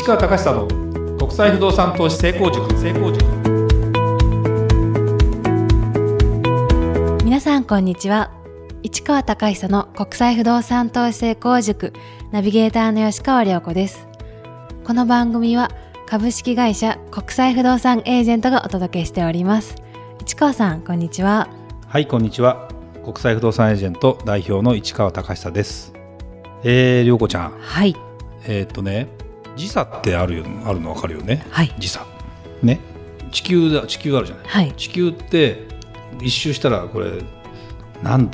川隆久の国際不動産投資成功塾。 皆さんこんにちは。市川隆久の国際不動産投資成功塾ナビゲーターの吉川良子です。この番組は株式会社国際不動産エージェントがお届けしております。市川さんこんにちは。 はい、こんにちは。国際不動産エージェント代表の市川隆久です。良子ちゃん、 はい。 時差ってあるの分かるよね。 はい。 時差ね。地球あるじゃない。 はい。 地球って一周したらこれ何度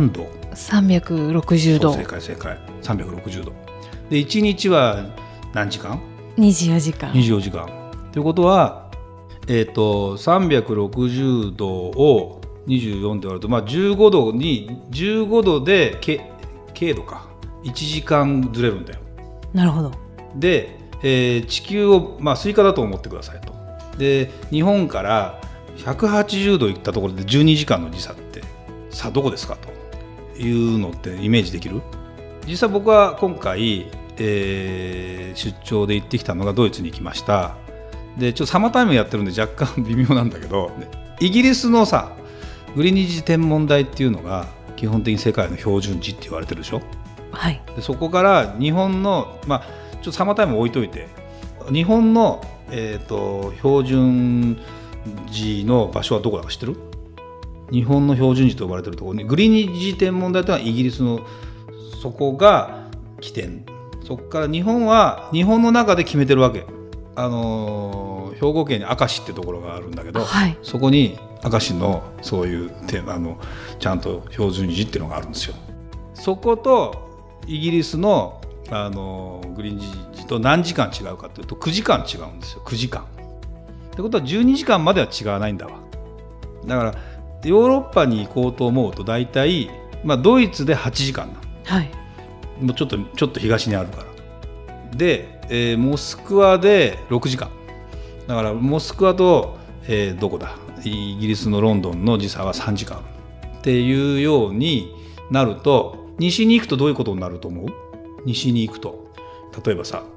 360度。 正解360度で、1日は何時間 24時間ということは、360度を24で割ると、15度で経度か1時間ずれるんだよ。 なるほど。 で、地球を、スイカだと思ってくださいと。で、日本から180度行ったところで12時間の時差って、さあどこですかというのってイメージできる？実際僕は今回、出張で行ってきたのがドイツに行きました。で、ちょっとサマータイムやってるんで若干微妙なんだけど、イギリスのさグリニッジ天文台っていうのが基本的に世界の標準時って言われてるでしょ。 はい。 でそこから日本の、ちょっとサマータイム置いといて、日本の、標準時の場所はどこだか知ってる？日本の標準時と呼ばれてるところにグリニッジ天文台というのはイギリスのそこが起点。そこから日本は日本の中で決めてるわけ。兵庫県に明石ってところがあるんだけど、 はい、 そこに明石のそういうちゃんと標準時っていうのがあるんですよ。そことイギリスの、グリーン時と何時間違うかというと9時間違うんですよ。9時間ってことは12時間までは違わないんだわ。だからヨーロッパに行こうと思うと大体、ドイツで8時間なの、 はい、 もうちょっと東にあるからで、モスクワで6時間だからモスクワと、どこだイギリスのロンドンの時差は3時間っていうようになると、西に行くとどういうことになると思う？西に行くと例えばさ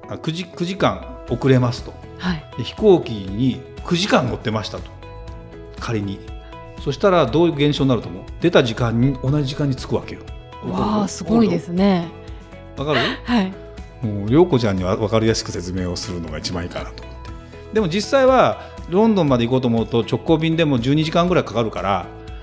9時間遅れますと、 はい、 飛行機に9時間乗ってましたと仮に。そしたらどういう現象になると思う？出た時間に同じ時間に着くわけよ。 わあ、すごいですね。 わかる？ はい。 もう涼子ちゃんには分かりやすく説明をするのが一番いいかなと思って。でも実際はロンドンまで行こうと思うと直行便でも12時間ぐらいかかるから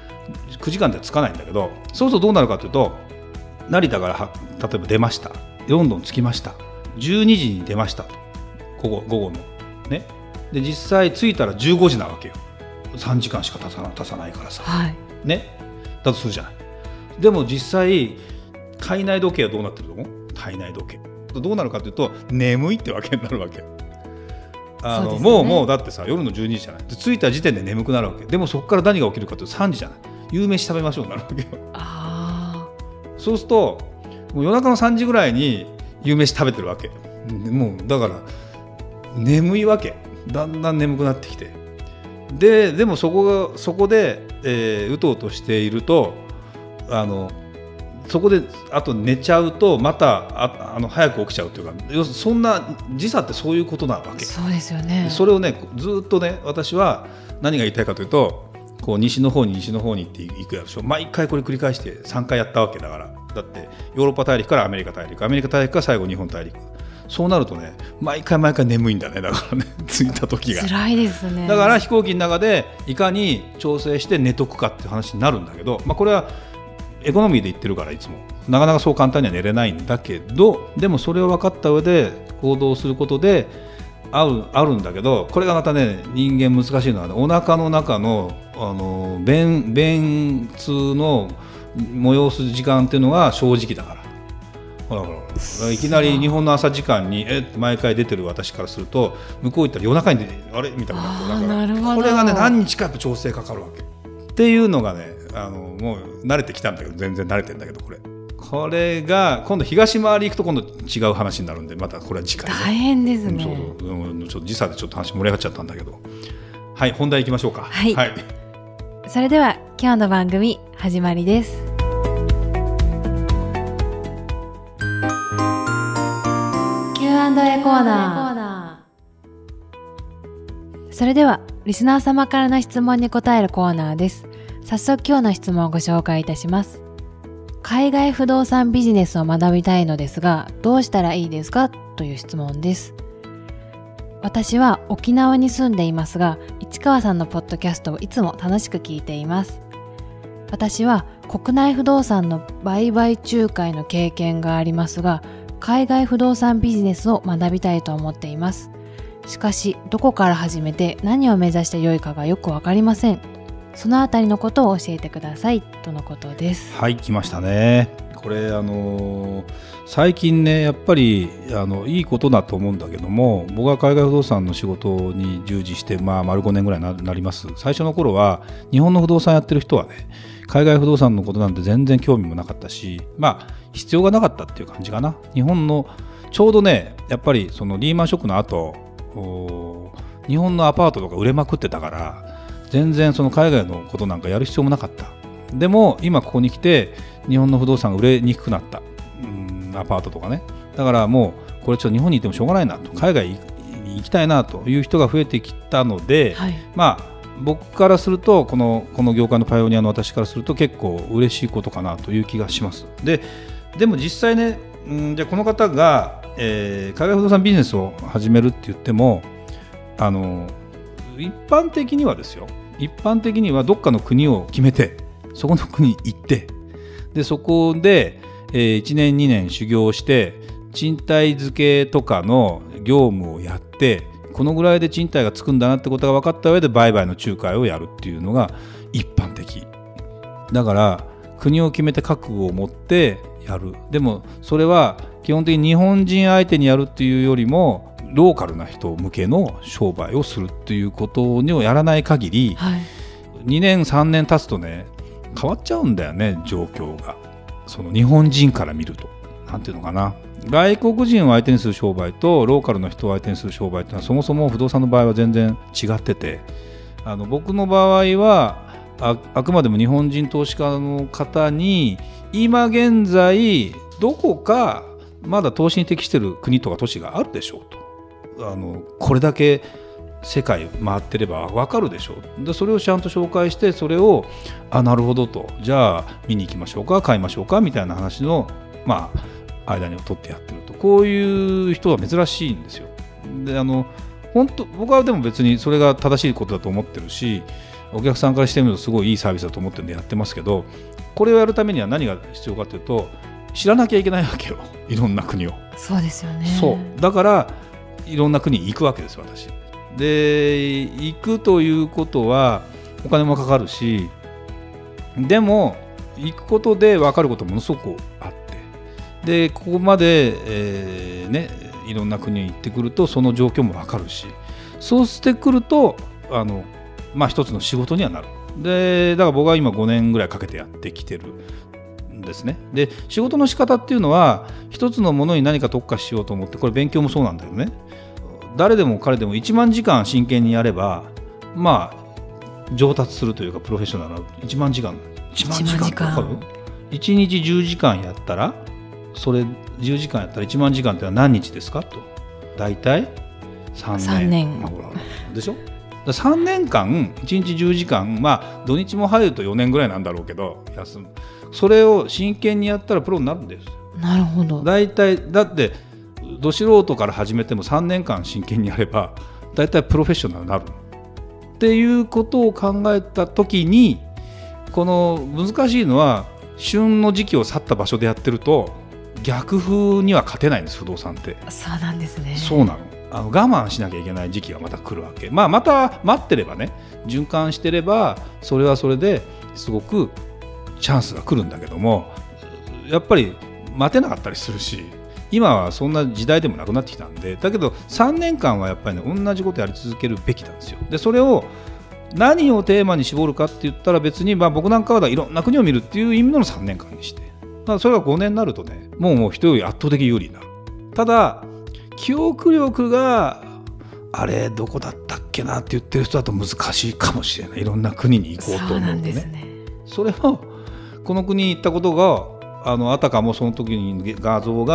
9時間では着かないんだけど、そうするとどうなるかというと、成田から例えば出ました、ロンドン着きました、12時に出ましたと、午後のね。で実際着いたら15時なわけよ。3時間しか経さないからさ、 はい、 ね、だとするじゃない。でも実際体内時計はどうなってると思う？体内時計どうなるかというと眠いってわけになるわけ。 そうですね、 もうだってさ夜の12時じゃない。で着いた時点で眠くなるわけ。でもそこから何が起きるかというと3時じゃない。夕飯食べましょうになるわけよ。そうするともう夜中の3時ぐらいに夕飯食べてるわけ。もうだから眠いわけ。だんだん眠くなってきて、でもそこで、うとうとしているとそこであと寝ちゃうとまた早く起きちゃうというか、要するにそんな時差ってそういうことなわけ。 そうですよね。 それをねずっとね私は何が言いたいかというと、こう西の方にっていくでしょ。毎回これ繰り返して3回やったわけだから。だってヨーロッパ大陸からアメリカ大陸から最後日本大陸、そうなるとね毎回眠いんだね。だからね着いた時が辛いですね。 だから飛行機の中でいかに調整して寝とくかっていう話になるんだけど、これはエコノミーで言ってるからいつもなかなかそう簡単には寝れないんだけど、でもそれを分かった上で行動することであるんだけど、これがまたね人間難しいのは、ね、お腹の中の便通の催す時間っていうのが正直だから。いきなり日本の朝時間に毎回出てる私からすると、向こう行ったら夜中にあれみたいになって、これがね何日かやっぱ調整かかるわけっていうのがね、もう慣れてきたんだけど、全然慣れてんだけど、これが今度東回り行くと今度違う話になるんで、またこれは次回、ね、 大変ですね。 ちょっと時差でちょっと話盛り上がっちゃったんだけど、はい、本題行きましょうか。 はい、それでは今日の番組始まりです。Q&A コーナー。それではリスナー様からの質問に答えるコーナーです。早速今日の質問をご紹介いたします。海外不動産ビジネスを学びたいのですが、どうしたらいいですかという質問です。私は沖縄に住んでいますが、市川さんのポッドキャストをいつも楽しく聞いています。私は国内不動産の売買仲介の経験がありますが、海外不動産ビジネスを学びたいと思っています。しかし、どこから始めて何を目指してよいかがよくわかりません。そのあたりのことを教えてくださいとのことです。 はい、来ましたね。これ最近ね、やっぱりいいことだと思うんだけども、僕は海外不動産の仕事に従事して、丸5年ぐらいになります。最初の頃は日本の不動産やってる人はね、海外不動産のことなんて全然興味もなかったし、必要がなかったっていう感じかな。日本のちょうどね、やっぱりそのリーマンショックの後、日本のアパートとか売れまくってたから、全然その海外のことなんかやる必要もなかった。でも今ここに来て日本の不動産が売れにくくなった、アパートとかね。だからもうこれちょっと日本にいてもしょうがないなと、海外に行きたいなという人が増えてきたので、 はい、 僕からするとこの業界のパイオニアの私からすると結構嬉しいことかなという気がします。でも実際ね、じゃあこの方が、海外不動産ビジネスを始めるって言っても、一般的にはですよ、一般的にはどっかの国を決めて、そこの国に行って、でそこで、1年2年修行して賃貸付けとかの業務をやって、このぐらいで賃貸がつくんだなってことが分かった上で売買の仲介をやるっていうのが一般的だから、国を決めて覚悟を持ってやる。でもそれは基本的に日本人相手にやるっていうよりもローカルな人向けの商売をするっていうことをやらない限り、 はい、 2年3年経つとね、変わっちゃうんだよね、状況が。その日本人から見ると、なんていうのかな、外国人を相手にする商売とローカルの人を相手にする商売ってのはそもそも不動産の場合は全然違ってて、僕の場合はあくまでも日本人投資家の方に今現在どこかまだ投資に適している国とか都市があるでしょうと、これだけ世界回ってれば分かるでしょう。でそれをちゃんと紹介して、それをなるほどと、じゃあ見に行きましょうか、買いましょうかみたいな話の間に取ってやってると、こういう人は珍しいんですよ。で本当僕はでも別にそれが正しいことだと思ってるし、お客さんからしてみるとすごいいいサービスだと思ってるんでやってますけど、これをやるためには何が必要かというと、知らなきゃいけないわけよ、いろんな国を。 そうですよね。 そうだからいろんな国に行くわけです、私で。行くということはお金もかかるし、でも行くことで分かることものすごくあって、でここまで、いろんな国に行ってくるとその状況も分かるし、そうしてくると一つの仕事にはなる。でだから僕は今5年ぐらいかけてやってきてるんですね。で仕事の仕方っていうのは、一つのものに何か特化しようと思って、これ勉強もそうなんだよね。誰でも彼でも1万時間真剣にやれば上達するというか、プロフェッショナルな1万時間って分かる？1日10時間やったら、それ10時間やったら1万時間ってのは何日ですかと。だいたい3年でしょ。3年間1日10時間、土日も入ると4年ぐらいなんだろうけど休む。それを真剣にやったらプロになるんです。 なるほど。 だいたいだってど素人から始めても3年間真剣にやればだいたいプロフェッショナルになるっていうことを考えたときに、この難しいのは、旬の時期を去った場所でやってると逆風には勝てないんです、不動産って。 そうなんですね。 そうなの。我慢しなきゃいけない時期がまた来るわけ。また待ってればね、循環してればそれはそれですごくチャンスが来るんだけども、やっぱり待てなかったりするし、今はそんな時代でもなくなってきたんで、だけど3年間はやっぱりね、同じことやり続けるべきなんですよ。でそれを何をテーマに絞るかって言ったら、別に僕なんかはいろんな国を見るっていう意味の3年間にして、それが5年になるとね、もう人より圧倒的有利になる。ただ記憶力があれどこだったっけなって言ってる人だと難しいかもしれない。いろんな国に行こうと思うとね。 そうなんですね。 それをこの国に行ったことがあたかもその時に画像が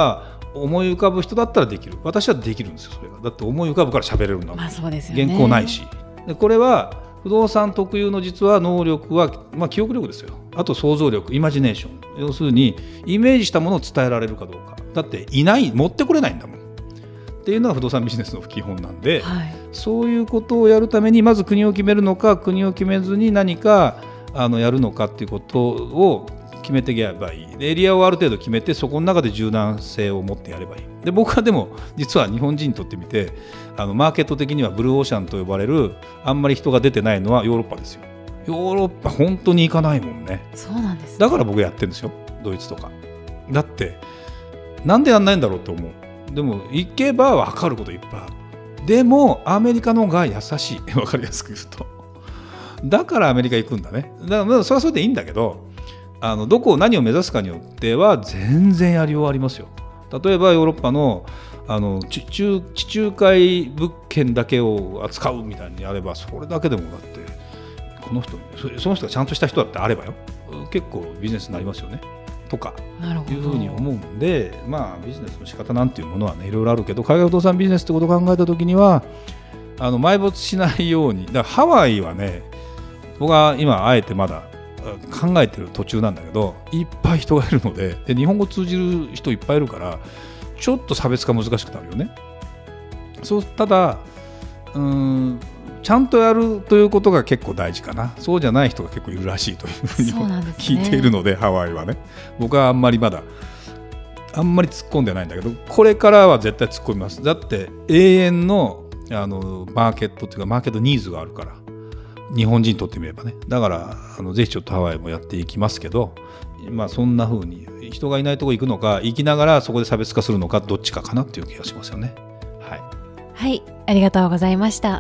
思い浮かぶ人だったらできる。私はできるんですよそれが。だって思い浮かぶから喋れるんだもん、 まあそうですよね、 原稿ないし。でこれは不動産特有の実は能力は、記憶力ですよ。あと想像力、イマジネーション、要するにイメージしたものを伝えられるかどうか。だって持ってこれないんだもんっていうのは不動産ビジネスの基本なんで、そういうことをやるためにまず国を決めるのか、国を決めずに何かやるのかっていうことを決めていけばいい。エリアをある程度決めて、そこの中で柔軟性を持ってやればいい。で僕はでも実は日本人にとってみてマーケット的にはブルーオーシャンと呼ばれるあんまり人が出てないのはヨーロッパですよ。ヨーロッパ本当に行かないもんね。 そうなんですね。 だから僕やってるんですよ、ドイツとか。だってなんでやんないんだろうと思う。でも行けば分かることいっぱいある。でもアメリカの方が優しい分かりやすく言うと。だからアメリカ行くんだね。だからそれはそれでいいんだけど、どこを何を目指すかによっては全然やりようありますよ。例えばヨーロッパの地中海物件だけを扱うみたいにやれば、それだけでもだってその人がちゃんとした人だってあればよ、結構ビジネスになりますよねとかいうふうに思うんで、ビジネスの仕方なんていうものはねいろいろあるけど、海外不動産ビジネスってことを考えたときには埋没しないように。だからハワイはね、僕は今あえてまだ考えてる途中なんだけど、いっぱい人がいるので、日本語通じる人いっぱいいるからちょっと差別化難しくなるよね。ただちゃんとやるということが結構大事かな。そうじゃない人が結構いるらしいというふうに聞いているので、ハワイはね、僕はあんまり突っ込んでないんだけど、これからは絶対突っ込みます。だって永遠のマーケットというかマーケットニーズがあるから、日本人にとってみればね。だからぜひちょっとハワイもやっていきますけど、そんな風に人がいないとこ行くのか、行きながらそこで差別化するのか、どっちかかなっていう気がしますよね。 はい、ありがとうございました。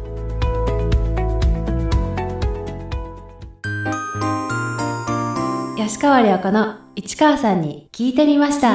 吉川亮子の市川さんに聞いてみました。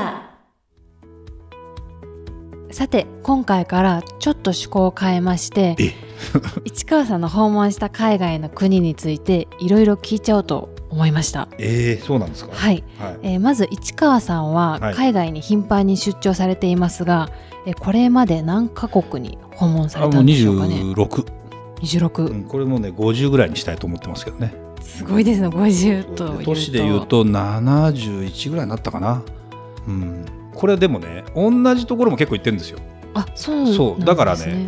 さて今回からちょっと趣向を変えまして市川さんの訪問した海外の国についていろいろ聞いちゃおうと思いました。 そうなんですか。 まず市川さんは海外に頻繁に出張されていますが、これまで何カ国に訪問されたんでしょうかね。26、 これもね50ぐらいにしたいと思ってますけどね。 すごいですね。50というと都市でいうと71ぐらいになったかな。これでもね同じところも結構行ってるんですよ。 そうだからね、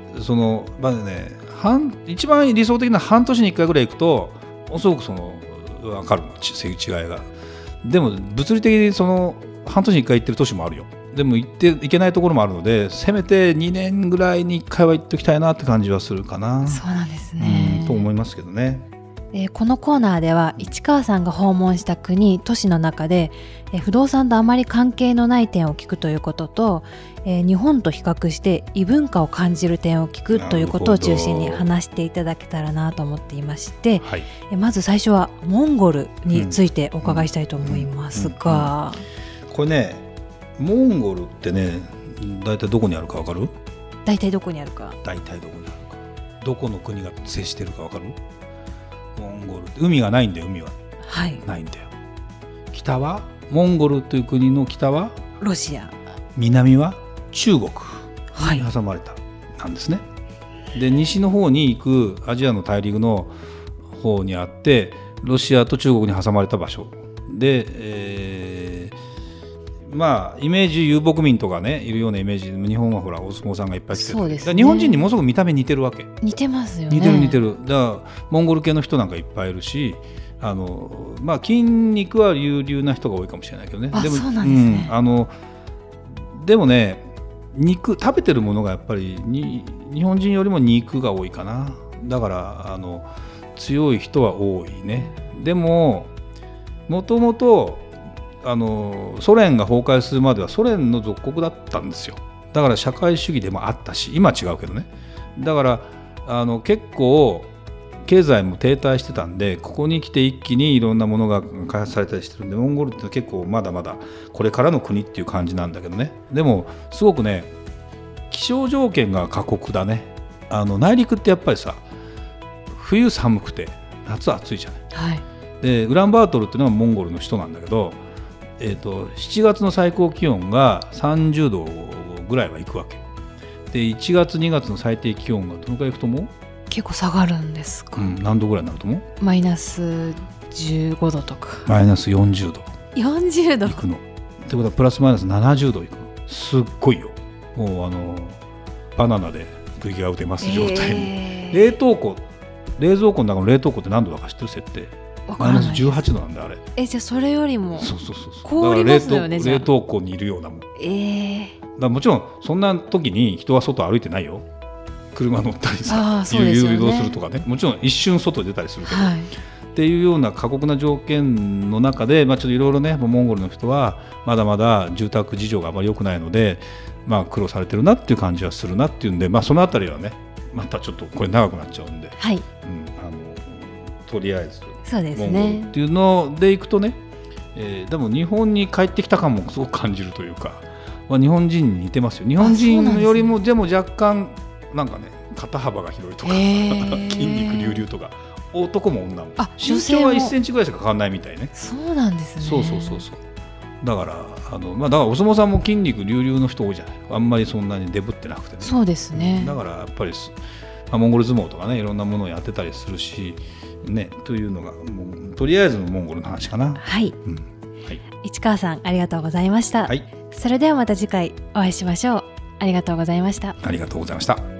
一番理想的な半年に1回ぐらい行くとすごく分かる違いが。でも物理的に半年に1回行ってる都市もあるよ。でも行けないところもあるので、せめて2年ぐらいに1回は行っておきたいなって感じはするかな。 そうなんですね。 と思いますけどね。 このコーナーでは市川さんが訪問した国都市の中で不動産とあまり関係のない点を聞くということと、日本と比較して異文化を感じる点を聞くということを中心に話していただけたらなと思っていまして、まず最初はモンゴルについてお伺いしたいと思いますが、 これね、モンゴルってね大体どこにあるか分かる？ 大体どこにあるか。 どこの国が接してるか分かる？モンゴルって海がないんだよ。海はないんだよ。北はモンゴルという国の北はロシア、 南は中国に挟まれたなんですね。で西の方に行くアジアの大陸の方にあって、ロシアと中国に挟まれた場所で、イメージ遊牧民とかねいるようなイメージ。日本はほらお相撲さんがいっぱい来てる。そうですね。日本人にものすごく見た目似てるわけ。 似てますよね。 似てる。だからモンゴル系の人なんかいっぱいいるし、筋肉は優々な人が多いかもしれないけどね。 そうなんですね。 でもね、食べてるものがやっぱり日本人よりも肉が多いかな。だから強い人は多いね。でももともとソ連が崩壊するまではソ連の属国だったんですよ。だから社会主義でもあったし、今は違うけどね。だから結構経済も停滞してたんで、ここに来て一気にいろんなものが開発されたりしてるんで、モンゴルって結構まだまだこれからの国っていう感じなんだけどね。でもすごくね気象条件が過酷だね。内陸ってやっぱりさ、冬寒くて夏暑いじゃない。でウランバートルっていうのはモンゴルの首都なんだけど、 7月の最高気温が30度ぐらいはいくわけで、1月2月の最低気温がどのくらいいくと思う？ 結構下がるんですか？ 何度ぐらいになると思う？ マイナス15度とかマイナス40度 40度いくのってことはプラスマイナス70度いくの。すっごいよ。もうバナナで釘が打てます状態に、冷蔵庫の中の冷凍庫って何度だか知ってる？設定マイナス18度なんだあれ。 じゃあそれよりもそう凍りますよね。 冷凍庫にいるようなもん。だからもちろんそんな時に人は外歩いてないよ。車乗ったりさ、移動するとかね、もちろん一瞬外に出たりするけど、はい、っていうような過酷な条件の中で、ちょっといろいろね、モンゴルの人はまだまだ住宅事情があまり良くないので、苦労されてるなっていう感じはするなっていうんで、そのあたりはね、またちょっとこれ長くなっちゃうんで、はい、とりあえずそうですね、 モンゴルっていうのでいくとね、でも日本に帰ってきた感もすごく感じるというか、日本人に似てますよ。日本人よりもでも若干なんかね、肩幅が広いとか、筋肉隆々とか、男も女も身長は1センチぐらいしか変わらないみたいね。 そうなんですね。 そうだからだからお相撲さんも筋肉隆々の人多いじゃない。あんまりそんなにデブってなくてね。 そうですね。 だからやっぱりモンゴル相撲とかね、いろんなものをやってたりするしね、というのがもうとりあえずのモンゴルの話かな。 はい、はい、市川さんありがとうございました。はい、それではまた次回お会いしましょう。ありがとうございました。 ありがとうございました。